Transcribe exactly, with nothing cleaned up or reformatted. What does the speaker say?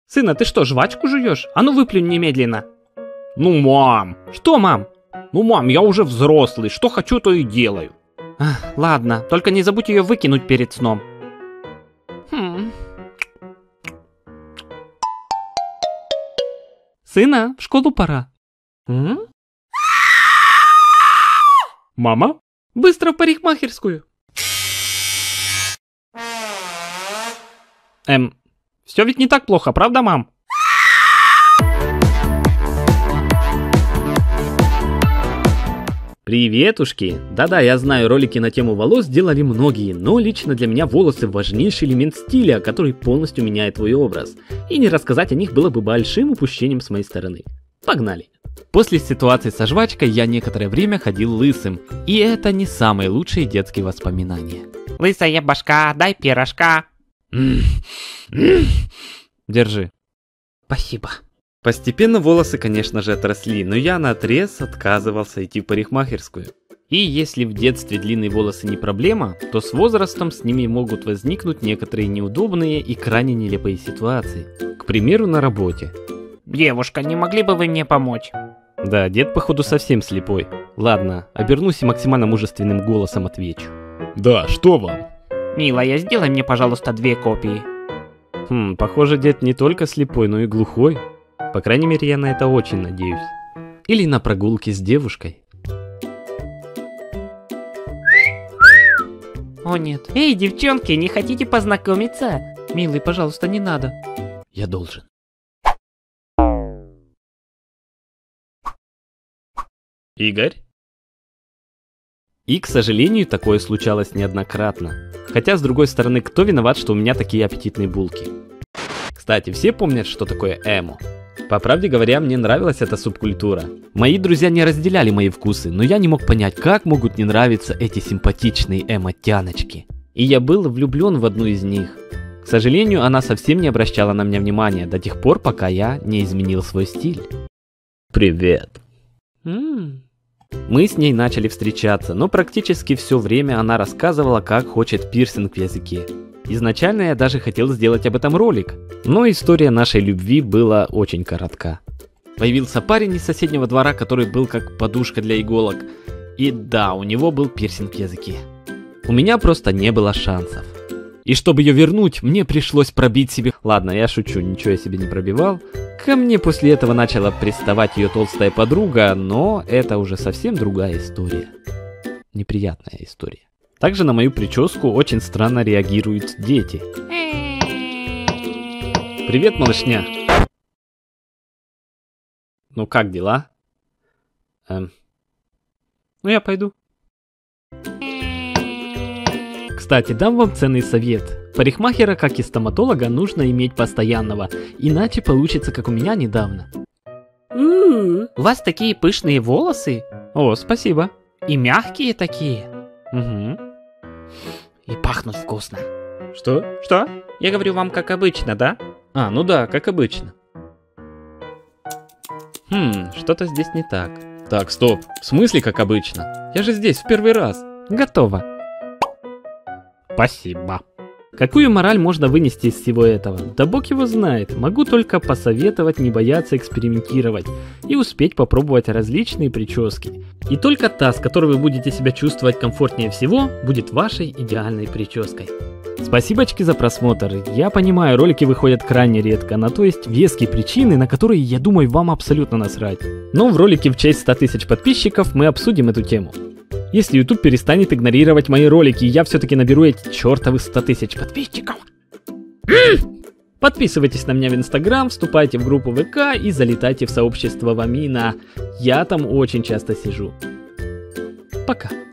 Сына, ты что, жвачку жуешь? А ну выплюнь немедленно. Ну, мам. Что, мам? Ну, мам, я уже взрослый, что хочу, то и делаю. Ах, ладно, только не забудь ее выкинуть перед сном. Хм. Сына, в школу пора. М? Мама? Быстро в парикмахерскую. Эм, все ведь не так плохо, правда, мам? Приветушки! Да-да, я знаю, ролики на тему волос делали многие, но лично для меня волосы важнейший элемент стиля, который полностью меняет твой образ. И не рассказать о них было бы большим упущением с моей стороны. Погнали! После ситуации со жвачкой я некоторое время ходил лысым, и это не самые лучшие детские воспоминания. Лысая башка, дай пирожка. Держи. Спасибо. Постепенно волосы, конечно же, отросли, но я наотрез отказывался идти в парикмахерскую. И если в детстве длинные волосы не проблема, то с возрастом с ними могут возникнуть некоторые неудобные и крайне нелепые ситуации. К примеру, на работе. Девушка, не могли бы вы мне помочь? Да, дед походу совсем слепой. Ладно, обернусь и максимально мужественным голосом отвечу. Да, что вам? Милая, сделай мне, пожалуйста, две копии. Хм, похоже, дед не только слепой, но и глухой. По крайней мере, я на это очень надеюсь. Или на прогулке с девушкой. О нет. Эй, девчонки, не хотите познакомиться? Милый, пожалуйста, не надо. Я должен. Игорь? И, к сожалению, такое случалось неоднократно. Хотя, с другой стороны, кто виноват, что у меня такие аппетитные булки? Кстати, все помнят, что такое эмо? По правде говоря, мне нравилась эта субкультура. Мои друзья не разделяли мои вкусы, но я не мог понять, как могут не нравиться эти симпатичные эмо-тяночки. И я был влюблен в одну из них. К сожалению, она совсем не обращала на меня внимания до тех пор, пока я не изменил свой стиль. Привет. М-м. Мы с ней начали встречаться, но практически все время она рассказывала, как хочет пирсинг в языке. Изначально я даже хотел сделать об этом ролик, но история нашей любви была очень коротка. Появился парень из соседнего двора, который был как подушка для иголок. И да, у него был пирсинг в языке. У меня просто не было шансов. И чтобы ее вернуть, мне пришлось пробить себе... Ладно, я шучу, ничего я себе не пробивал. Ко мне после этого начала приставать ее толстая подруга, но это уже совсем другая история. Неприятная история. Также на мою прическу очень странно реагируют дети. Привет, малышня. Ну как дела? Эм. Ну я пойду. Кстати, дам вам ценный совет. Парикмахера, как и стоматолога, нужно иметь постоянного, иначе получится, как у меня недавно. У вас такие пышные волосы? О, спасибо. И мягкие такие. Угу. И пахнут вкусно. Что? Что? Я говорю вам как обычно, да? А, ну да, как обычно. Хм, что-то здесь не так. Так, стоп. В смысле как обычно? Я же здесь в первый раз. Готово. Спасибо. Какую мораль можно вынести из всего этого? Да бог его знает. Могу только посоветовать не бояться экспериментировать и успеть попробовать различные прически. И только та, с которой вы будете себя чувствовать комфортнее всего, будет вашей идеальной прической. Спасибочки за просмотр. Я понимаю, ролики выходят крайне редко, на то есть веские причины, на которые, я думаю, вам абсолютно насрать. Но в ролике в честь ста тысяч подписчиков мы обсудим эту тему. Если YouTube перестанет игнорировать мои ролики, я все-таки наберу эти чертовы сто тысяч подписчиков. Подписывайтесь на меня в Instagram, вступайте в группу ВК и залетайте в сообщество Вамина. Я там очень часто сижу. Пока.